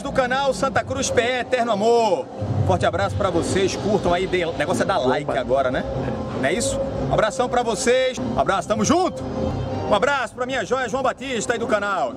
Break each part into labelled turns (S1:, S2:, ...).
S1: do canal Santa Cruz PE Eterno Amor. Forte abraço pra vocês, curtam aí, o negócio é dar like agora, né? Não é isso? Um abração pra vocês, um abraço, tamo junto! Um abraço pra minha joia João Batista aí do canal.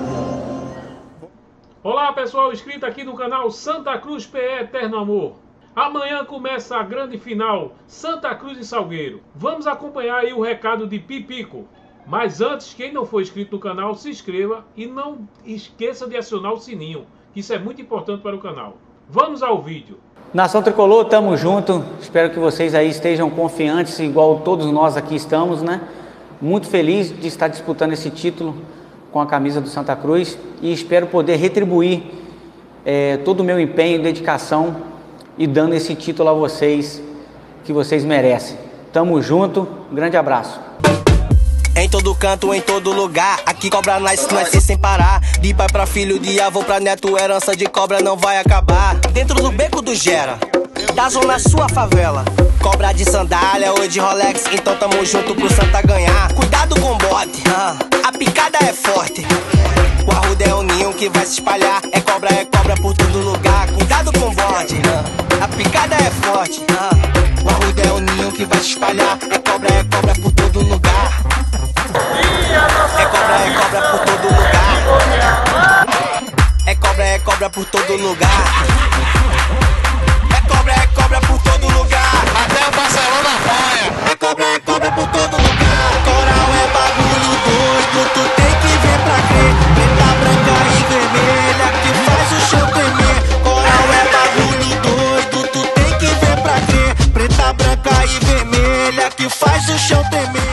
S2: Olá pessoal, inscrito aqui no canal Santa Cruz PE Eterno Amor. Amanhã começa a grande final, Santa Cruz e Salgueiro. Vamos acompanhar aí o recado de Pipico. Mas antes, quem não for inscrito no canal, se inscreva e não esqueça de acionar o sininho, que isso é muito importante para o canal. Vamos ao vídeo.
S3: Nação Tricolor, tamo junto. Espero que vocês aí estejam confiantes, igual todos nós aqui estamos, né? Muito feliz de estar disputando esse título com a camisa do Santa Cruz e espero poder retribuir todo o meu empenho e dedicação e dando esse título a vocês que vocês merecem. Tamo junto, um grande abraço.
S4: Em todo canto, em todo lugar, aqui cobra nós sem parar. De pai pra filho, de avô pra neto, herança de cobra não vai acabar. Dentro do beco do Gera, da zona sua favela. Cobra de sandália ou de Rolex, então tamo junto pro Santa ganhar. Cuidado com o bote, a picada é forte. O arruda é o ninho que vai se espalhar. É cobra por todo lugar. Cuidado com o bote, a picada é forte. O arruda é o ninho que vai se espalhar. É cobra por todo lugar. É cobra por todo lugar. É cobra por todo lugar. É cobra por todo lugar.
S5: Até o Barcelona apanha.
S4: É cobra por todo lugar. Coral é bagulho doido, tu tem que ver pra crer. Preta, branca e vermelha que faz o chão tremer. Coral é bagulho doido, tu tem que ver pra crer. Preta, branca e vermelha que faz o chão tremer.